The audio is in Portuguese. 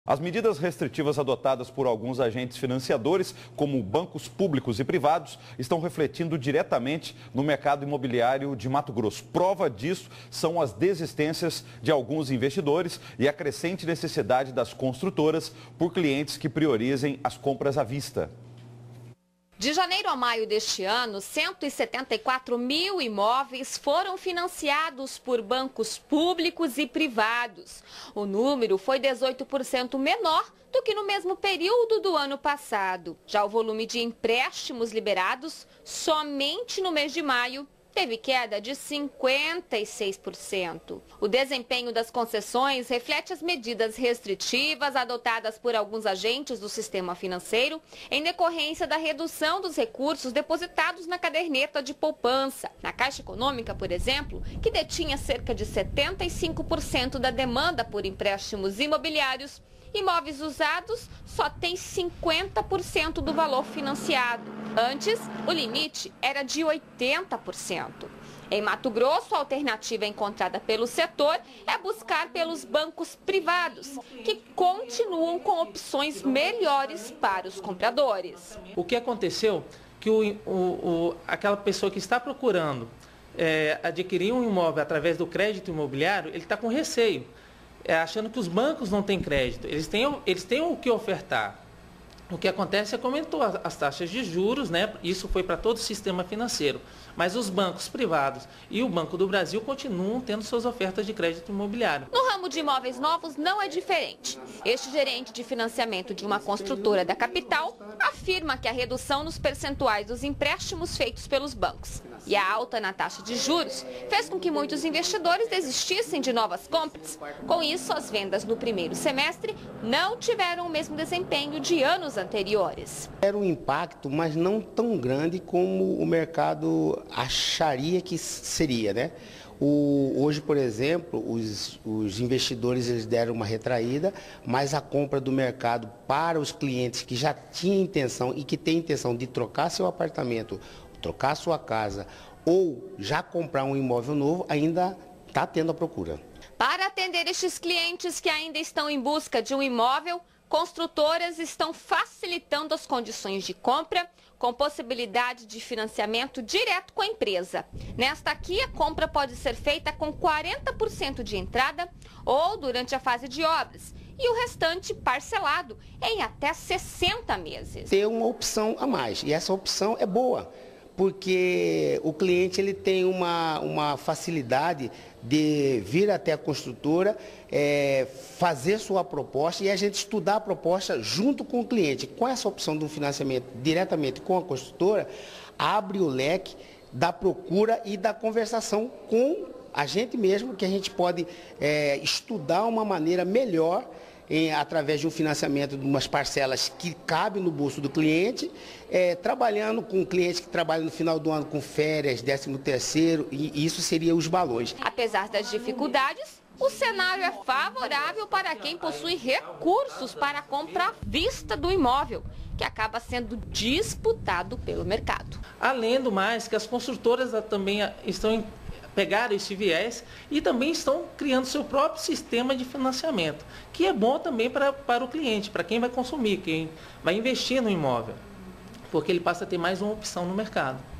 As medidas restritivas adotadas por alguns agentes financiadores, como bancos públicos e privados, estão refletindo diretamente no mercado imobiliário de Mato Grosso. Prova disso são as desistências de alguns investidores e a crescente necessidade das construtoras por clientes que priorizem as compras à vista. De janeiro a maio deste ano, 174 mil imóveis foram financiados por bancos públicos e privados. O número foi 18% menor do que no mesmo período do ano passado. Já o volume de empréstimos liberados, somente no mês de maio, teve queda de 56%. O desempenho das concessões reflete as medidas restritivas adotadas por alguns agentes do sistema financeiro em decorrência da redução dos recursos depositados na caderneta de poupança. Na Caixa Econômica, por exemplo, que detinha cerca de 75% da demanda por empréstimos imobiliários, imóveis usados só tem 50% do valor financiado. Antes, o limite era de 80%. Em Mato Grosso, a alternativa encontrada pelo setor é buscar pelos bancos privados, que continuam com opções melhores para os compradores. O que aconteceu? Que aquela pessoa que está procurando adquirir um imóvel através do crédito imobiliário, ele está com receio. Achando que os bancos não têm crédito, eles têm o que ofertar. O que acontece é que aumentou as taxas de juros, né? Isso foi para todo o sistema financeiro. Mas os bancos privados e o Banco do Brasil continuam tendo suas ofertas de crédito imobiliário. No ramo de imóveis novos não é diferente. Este gerente de financiamento de uma construtora da capital afirma que a redução nos percentuais dos empréstimos feitos pelos bancos e a alta na taxa de juros fez com que muitos investidores desistissem de novas compras. Com isso, as vendas no primeiro semestre não tiveram o mesmo desempenho de anos anteriores. Era um impacto, mas não tão grande como o mercado acharia que seria, né? Hoje, por exemplo, os investidores eles deram uma retraída, mas a compra do mercado para os clientes que já tinham intenção e que têm intenção de trocar seu apartamento, trocar sua casa ou já comprar um imóvel novo, ainda está tendo a procura. Para atender estes clientes que ainda estão em busca de um imóvel, construtoras estão facilitando as condições de compra, com possibilidade de financiamento direto com a empresa. Nesta aqui, a compra pode ser feita com 40% de entrada ou durante a fase de obras, e o restante parcelado em até 60 meses. Tem uma opção a mais, e essa opção é boa, porque o cliente ele tem uma facilidade de vir até a construtora, fazer sua proposta e a gente estudar a proposta junto com o cliente. Com essa opção do financiamento diretamente com a construtora, abre o leque da procura e da conversação com a gente mesmo, que a gente pode estudar uma maneira melhor através de um financiamento de umas parcelas que cabem no bolso do cliente, trabalhando com clientes que trabalham no final do ano com férias, 13º, e isso seria os balões. Apesar das dificuldades, o cenário é favorável para quem possui recursos para a compra à vista do imóvel, que acaba sendo disputado pelo mercado. Além do mais, que as construtoras também pegaram esse viés e também estão criando seu próprio sistema de financiamento, que é bom também para o cliente, para quem vai consumir, quem vai investir no imóvel, porque ele passa a ter mais uma opção no mercado.